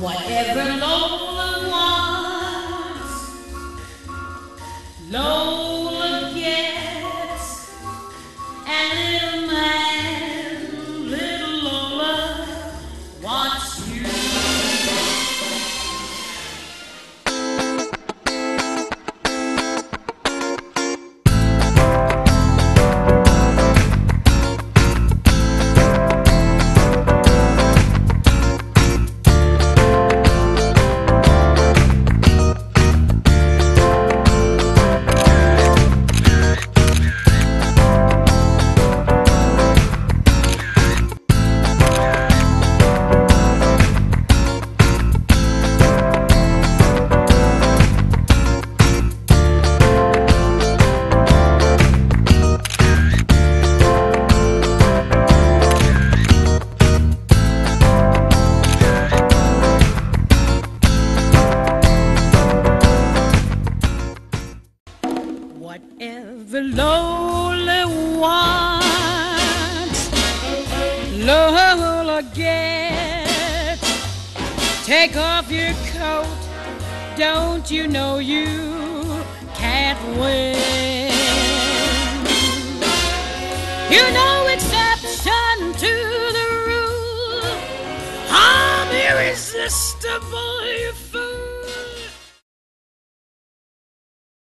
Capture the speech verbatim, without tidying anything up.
Whatever Lola wants, Lola gets. And little man, little Lola wants you. Whatever Lola wants, Lola gets. Take off your coat, don't you know you can't win? You know exception to the rule, I'm irresistible, you fool.